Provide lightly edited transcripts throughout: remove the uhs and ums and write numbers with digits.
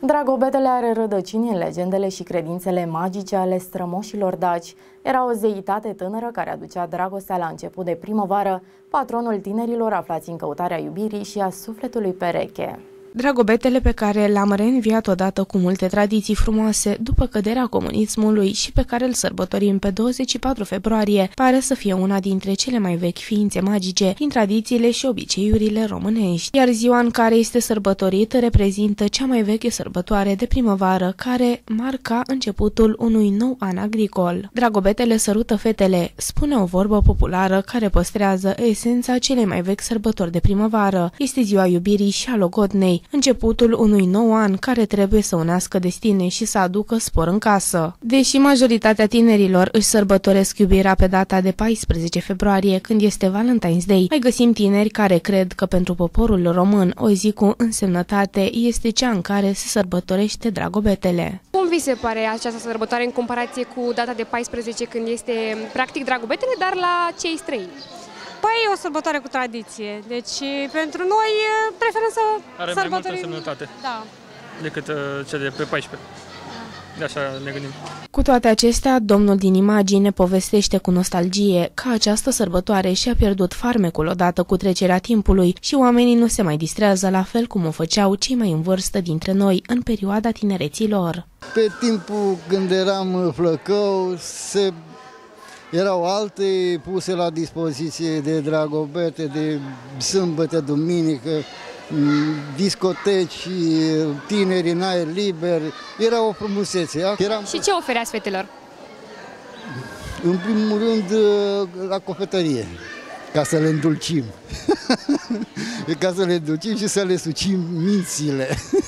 Dragobetele are rădăcini în legendele și credințele magice ale strămoșilor daci. Era o zeitate tânără care aducea dragostea la început de primăvară, patronul tinerilor aflați în căutarea iubirii și a sufletului pereche. Dragobetele pe care l-am reînviat odată cu multe tradiții frumoase după căderea comunismului și pe care îl sărbătorim pe 24 februarie pare să fie una dintre cele mai vechi ființe magice din tradițiile și obiceiurile românești. Iar ziua în care este sărbătorit reprezintă cea mai veche sărbătoare de primăvară care marca începutul unui nou an agricol. Dragobetele sărută fetele, spune o vorbă populară care păstrează esența celei mai vechi sărbători de primăvară. Este ziua iubirii și a logodnei, începutul unui nou an care trebuie să unească destine și să aducă spor în casă. Deși majoritatea tinerilor își sărbătoresc iubirea pe data de 14 februarie, când este Valentine's Day, mai găsim tineri care cred că pentru poporul român o zi cu însemnătate este cea în care se sărbătorește Dragobetele. Cum vi se pare această sărbătoare în comparație cu data de 14, când este practic Dragobetele, dar la cei străini? Păi e o sărbătoare cu tradiție, deci pentru noi preferăm să are sărbătorim... mai multă însemnătate decât cea de pe 14. De așa ne gândim. Cu toate acestea, domnul din imagine povestește cu nostalgie că această sărbătoare și-a pierdut farmecul odată cu trecerea timpului și oamenii nu se mai distrează la fel cum o făceau cei mai în vârstă dintre noi în perioada tinereții lor. Pe timpul când eram flăcău, erau alte puse la dispoziție de dragobete, de sâmbătă, duminică, discoteci, tineri în aer liber, era o frumusețe. Și ce ofereați fetelor? În primul rând, la cofetărie, ca să le îndulcim. Ca să le ducim și să le sucim mințile.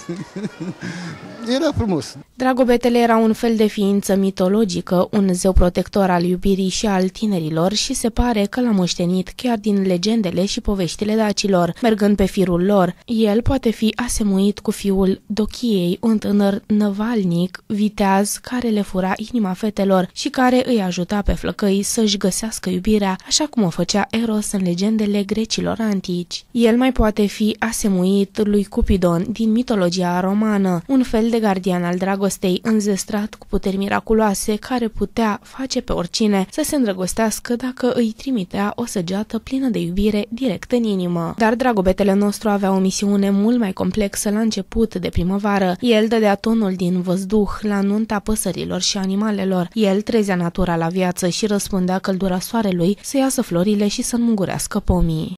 Era frumos. Dragobetele era un fel de ființă mitologică, un zeu protector al iubirii și al tinerilor și se pare că l-a moștenit chiar din legendele și poveștile dacilor. Mergând pe firul lor, el poate fi asemuit cu fiul Dochiei, un tânăr năvalnic, viteaz, care le fura inima fetelor și care îi ajuta pe flăcăi să-și găsească iubirea, așa cum o făcea Eros în legendele grecilor antici. El mai poate fi asemuit lui Cupidon din mitologia romană, un fel de gardian al dragostei înzestrat cu puteri miraculoase care putea face pe oricine să se îndrăgostească dacă îi trimitea o săgeată plină de iubire direct în inimă. Dar Dragobetele nostru avea o misiune mult mai complexă la început de primăvară. El dădea tonul din văzduh la nunta păsărilor și animalelor. El trezea natura la viață și răspundea căldura soarelui să iasă florile și să înmugurească pomii.